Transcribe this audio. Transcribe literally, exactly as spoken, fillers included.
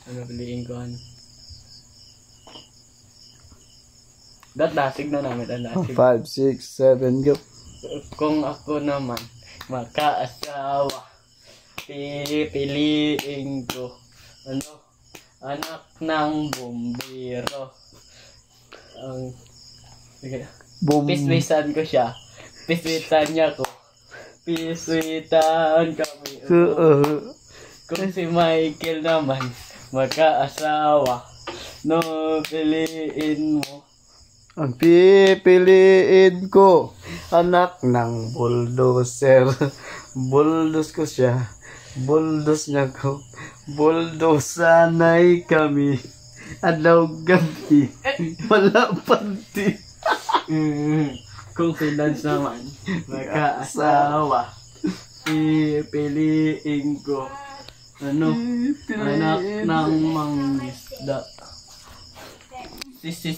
Ano piliin ko ano? Dat dasig na namin ang dasig. five, six, seven, go. Kung ako naman makaasawa, pipiliin ko ano, anak ng bumbero. Ang Boom. piswisan ko siya. Piswisan niya ko. Piswitan kami. Uh, Kung si Michael naman magkaasawa, no piliin mo. Ang pipiliin ko, anak ng bulldozer. Bulldoze ko siya. Bulldoze niya ko. Bulldoze sanay kami. Adaw gabi. Wala panti. Mm, kung si Lance naman magkaasawa, pipiliin ko ano, anak ng mangisda. Si